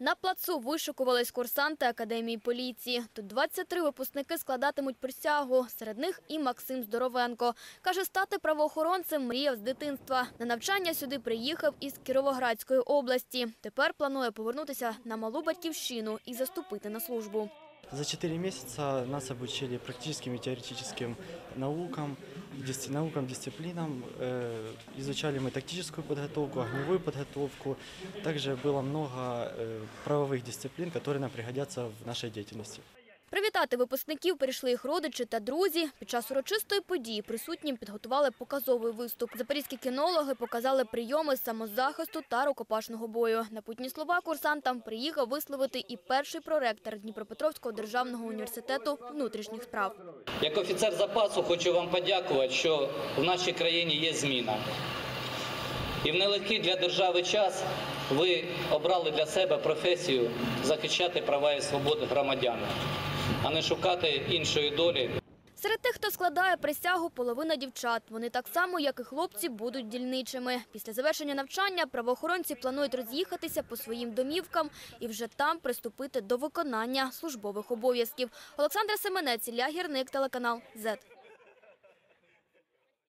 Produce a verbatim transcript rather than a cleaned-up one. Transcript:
На плацу вишикувались курсанти Академії поліції. Тут двадцять три випускники складатимуть присягу. Серед них і Максим Здоровенко. Каже, стати правоохоронцем мріяв з дитинства. На навчання сюди приїхав із Кіровоградської області. Тепер планує повернутися на малу батьківщину і заступити на службу. За четыре месяца нас обучили практическим и теоретическим наукам, наукам, дисциплинам. Изучали мы тактическую подготовку, огневую подготовку. Также было много правовых дисциплин, которые нам пригодятся в нашей деятельности. Привітати випускників прийшли їх родичі та друзі. Під час урочистої події присутнім підготували показовий виступ. Запорізькі кінологи показали прийоми самозахисту та рукопашного бою. Напутні слова курсантам приїхав висловити і перший проректор Дніпропетровського державного університету внутрішніх справ. Як офіцер запасу хочу вам подякувати, що в нашій країні є зміна. І в нелегкий для держави час ви обрали для себе професію захищати права і свободи громадян, а не шукати іншої долі. Серед тих, хто складає присягу, половина дівчат. Вони так само, як і хлопці, будуть дільничими. Після завершення навчання правоохоронці планують роз'їхатися по своїм домівкам і вже там приступити до виконання службових обов'язків. Олександра Семенець, Ілля Гірник, телеканал зет.